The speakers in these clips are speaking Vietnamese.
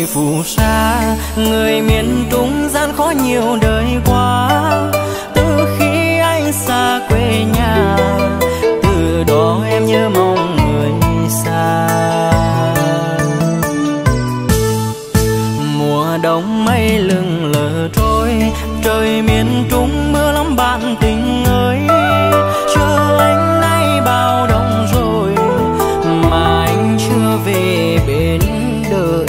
phù sa, người miền Trung gian khó nhiều đời qua. Từ khi anh xa quê nhà, từ đó em nhớ mong người xa. Mùa đông mây lững lờ trôi, trời miền Trung mưa lắm bạn tình ơi. Chờ anh nay bao đông rồi mà anh chưa về bên đợi.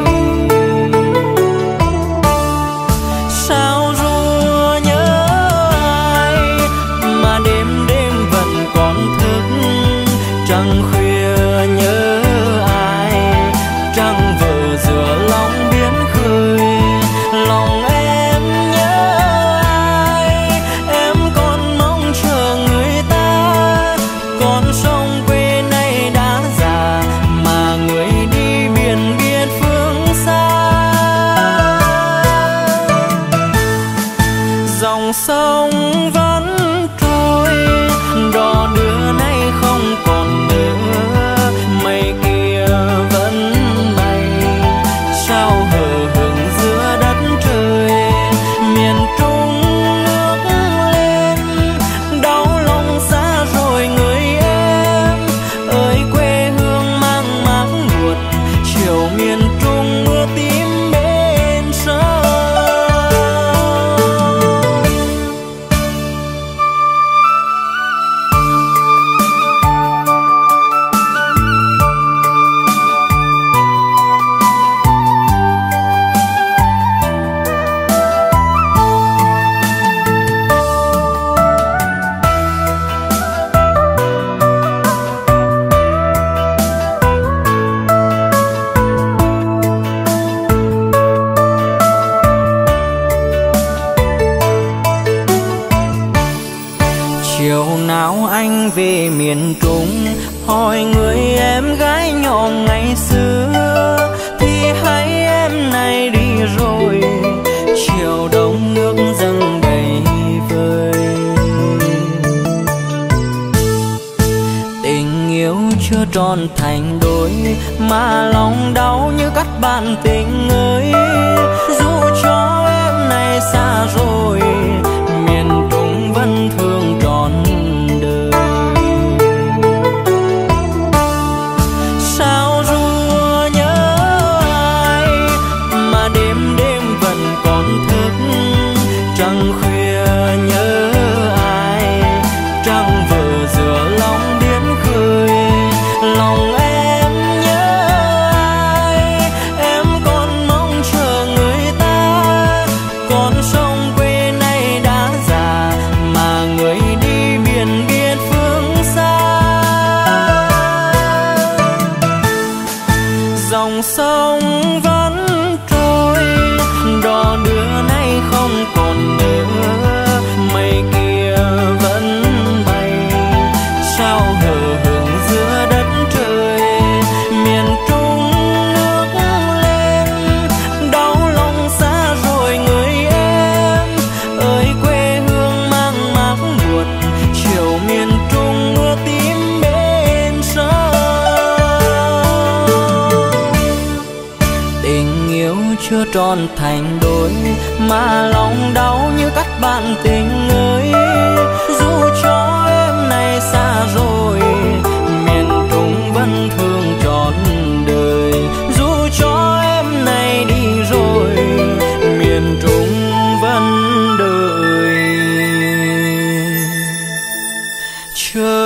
Sao ru nhớ ai mà đêm đêm vẫn còn thức, trăng khuya nhớ ai, trăng vờ giữa lòng biển khơi. Lòng em nhớ ai, em còn mong chờ người ta. Con sông quê này đã già mà người đi biển biệt phương xa. Dòng sông vẫn trôi, đò đưa nay không còn nữa. Mây kia vẫn bay, sao hờ hững giữa đất trời. Miền Trung nước lên, đau lòng xa rồi người em. Ơi quê hương mang mát buồn, chiều miền Trung mưa tím bên sông. Chiều nào anh về miền Trung, hỏi người em gái nhỏ ngày xưa, thì hay em này đi rồi. Chiều đông nước dâng đầy vơi, tình yêu chưa tròn thành đôi mà lòng đau như cắt bạn tình ơi. Dù cho em này xa rồi, miền Trung vẫn thương trọn đời. Sao ru nhớ ai mà đêm đêm vẫn còn thức, trăng khuya nhớ ai, trăng vờ giữa lòng biển khơi. Lòng em nhớ ai, em còn mong chờ người ta. Con sông quê này đã già mà người đi biển biệt phương xa. Dòng sông vẫn trôi, đò đưa nay không còn nữa. Mây kia vẫn bay, sao hờ hững giữa đất trời. Miền Trung nước lên, đau lòng xa rồi người em. Ơi quê hương mang mát buồn, chiều miền Trung mưa tím bên sông. Tình yêu chưa tròn thành đôi mà lòng đau như cắt bạn tình ơi. Dù cho em này xa rồi, miền Trung vẫn thương trọn đời. Dù cho em này đi rồi, miền Trung vẫn đợi chờ.